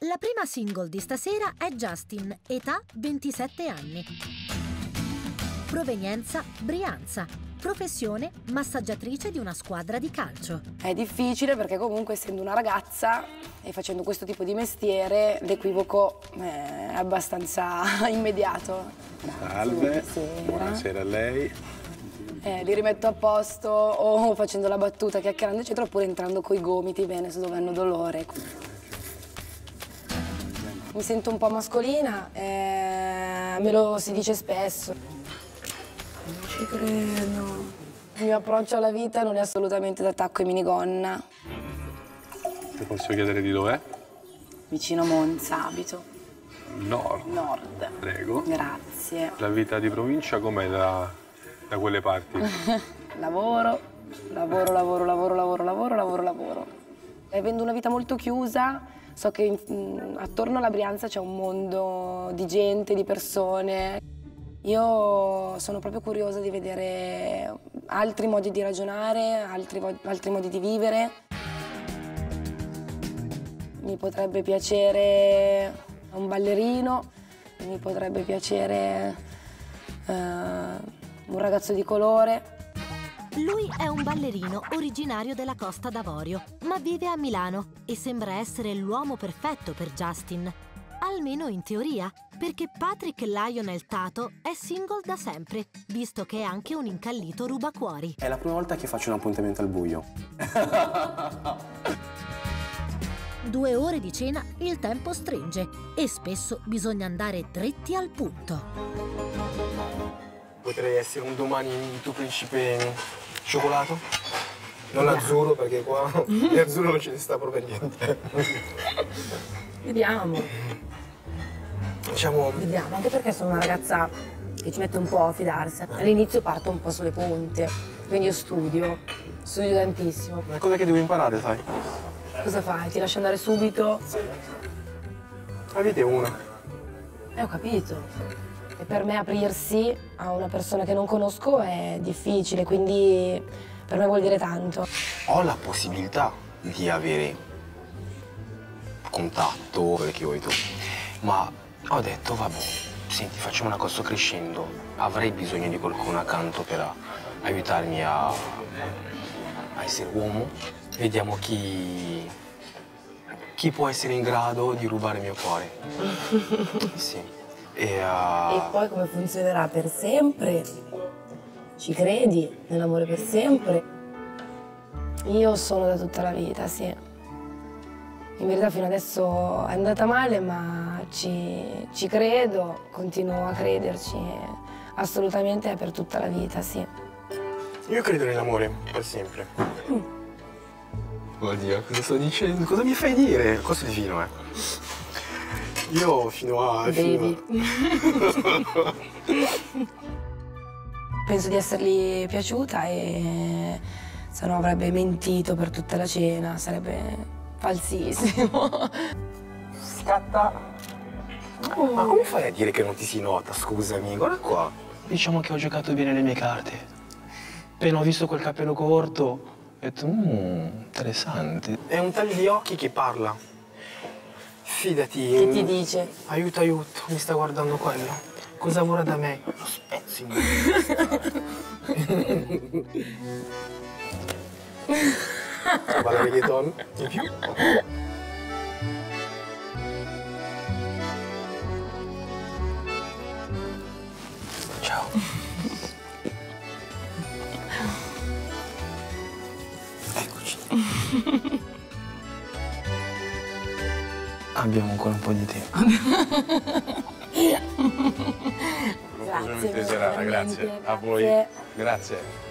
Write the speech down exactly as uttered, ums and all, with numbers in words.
La prima single di stasera è Justin, età ventisette anni. Provenienza Brianza. Professione massaggiatrice di una squadra di calcio. È difficile perché comunque essendo una ragazza e facendo questo tipo di mestiere l'equivoco è abbastanza immediato. Salve, buonasera a lei. Eh, li rimetto a posto o facendo la battuta, chiacchierando eccetera, oppure entrando coi gomiti bene se dove hanno dolore. Mi sento un po' mascolina, eh, me lo si dice spesso. Non ci credo. Il mio approccio alla vita non è assolutamente da tacco e minigonna. Ti posso chiedere di dov'è? Vicino a Monza abito. Nord. Nord. Prego. Grazie. La vita di provincia com'è da, da quelle parti? Lavoro, lavoro, lavoro, lavoro, lavoro, lavoro, lavoro, lavoro. Avendo una vita molto chiusa, so che in, attorno alla Brianza c'è un mondo di gente, di persone. Io sono proprio curiosa di vedere altri modi di ragionare, altri, altri modi di vivere. Mi potrebbe piacere un ballerino, mi potrebbe piacere uh, un ragazzo di colore. Lui è un ballerino originario della Costa d'Avorio, ma vive a Milano e sembra essere l'uomo perfetto per Justin. Almeno in teoria, perché Patrick Lionel Tato è single da sempre, visto che è anche un incallito rubacuori. È la prima volta che faccio un appuntamento al buio. Due ore di cena, il tempo stringe e spesso bisogna andare dritti al punto. Potrei essere un domani il tuo principe cioccolato? Non azzurro, perché qua di azzurro non ce ne sta proprio niente. Vediamo. Diciamo... Vediamo, anche perché sono una ragazza che ci mette un po' a fidarsi. All'inizio parto un po' sulle punte, quindi io studio, studio tantissimo. Una cosa che devo imparare, sai? Cosa fai? Ti lascio andare subito? Avete una. Eh, ho capito. E per me aprirsi a una persona che non conosco è difficile, quindi per me vuol dire tanto. Ho la possibilità di avere contatto, quello che vuoi tu, ma ho detto, vabbè, senti, facciamo una cosa, sto crescendo, avrei bisogno di qualcuno accanto per aiutarmi a, a essere uomo. Vediamo chi, chi può essere in grado di rubare il mio cuore. Sì. E, uh... e poi come funzionerà per sempre? Ci credi nell'amore per sempre? Io sono da tutta la vita, sì. In verità fino adesso è andata male, ma ci, ci credo, continuo a crederci. Assolutamente è per tutta la vita, sì. Io credo nell'amore per sempre. Mm. Oddio, cosa sto dicendo? Cosa mi fai dire? Cosa divino, eh? Io fino a... Baby. Fino a... Penso di essergli piaciuta e se no avrebbe mentito per tutta la cena, sarebbe falsissimo. Scatta. Oh. Ma come fai a dire che non ti si nota? Scusami, guarda qua. Diciamo che ho giocato bene le mie carte. Appena ho visto quel capello corto, ho detto, mmm, interessante. È un taglio di occhi che parla. Fidati. Che ti dice? Aiuto, aiuto, mi sta guardando quello. Cosa vuole da me? Lo spezzi. Balla reggaeton in più. Ciao. Eccoci. Abbiamo ancora un po' di tempo. Grazie, Serata, grazie. A voi. Grazie.